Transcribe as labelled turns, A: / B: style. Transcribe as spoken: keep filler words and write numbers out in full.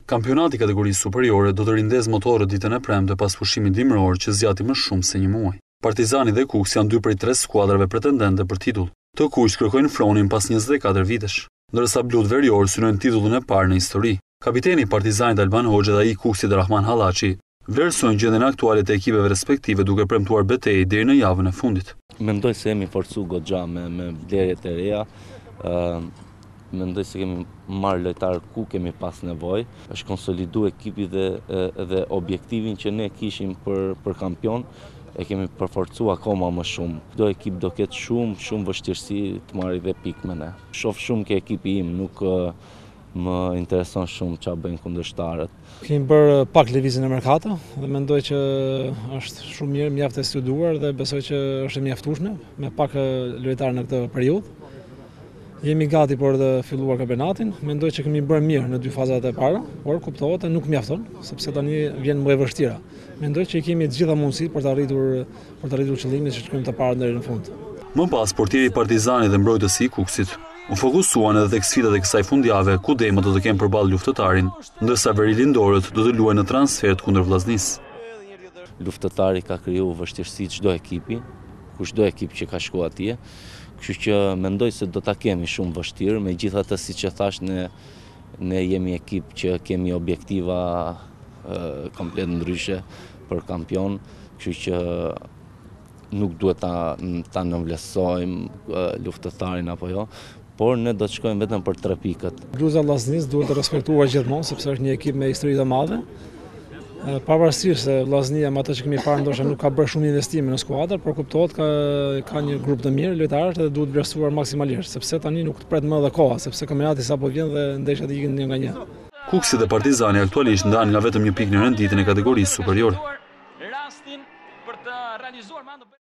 A: Kampionati kategorisë superiore do të rindez motorët ditën e premte pas pushimit dimror që zgjati më shumë se një muaj. Partizani dhe Kuks janë dy prej tre skuadrave pretendente për titull. Të kuq kërkojnë fronin pas njëzet e katër vitesh, ndërsa blut verior synojnë titullin e parë në histori. Kapiteni i Partizanit Alban Hoxha dhe ai Kuksit Rahman Hallaçi vlerësojnë gjendjen aktuale të ekipeve respektive duke premtuar betejë deri në javën e fundit.
B: Mendoj se jemi forcu goxha me, me vlerjet e reja. Uh, Mendoj se kemi marrë lojtarë ku kemi pas nevojë. Është konsolidu ekipi dhe, dhe objektivin që ne kishim për, për kampion e kemi përforcu akoma më shumë. Do ekip do ketë shumë, shumë vështirësi të marrë dhe pikë me ne. Shoh shumë ke ekipi im, nuk më intereson shumë çfarë bëjnë kundërshtarët.
C: Kemi bërë pak lëvizjen e merkato dhe mendoj që është shumë mirë, mjaft e studuar dhe besoj që është e mjaftueshme me pak lojtarë në këtë periudhë. Jemi gati për të filluar kampionatin. Mendoj që kemi bërë mirë në dy fazat e para, por kuptohet e nuk mjafton, sepse tani vjen më e vështira. Mendoj që kemi të gjitha mundësitë për të arritur për të arritur qëllimin që kemi të parë deri në fund.
A: Më pas portieri i Partizanit dhe mbrojtësi i Kuksit u fokusuan edhe tek sfidat e kësaj fundjave ku Dema do të kenë përballë luftëtarin, ndërsa Veri Lindorët do të luajnë në transfert kundër Vllaznisë.
B: Luftëtari ka kriju vështirësi çdo ekipi, ku çdo ekip që ka shkuar atje. Kështu që mendoj se do ta kemi shumë vështirë, megjithatë siç e thash ne ne jemi ekip që kemi objektiva e, komplet ndryshe për kampion, kështu që nuk duhet ta ta nënvlerësojmë luftëtarin apo jo, por ne do të shkojmë vetëm për tre pikët.
C: Bluza e Vllaznisë duhet të respektuar gjithmonë sepse është një ekip me histori të madhe. Pavarësisht se Vllaznia me atë që kemi parë ndoshta nuk ka bërë shumë investime në skuadër, por kuptohet ka ka një grup të mirë lojtarësh dhe duhet vlerësuar maksimalisht, sepse tani nuk të pret më edhe koha, sepse kampionati sapo vjen dhe ndeshjet ikin një nga një.
A: Kuksi dhe Partizani aktualisht ndahen nga vetëm një pikë në renditjen e kategorisë superiore.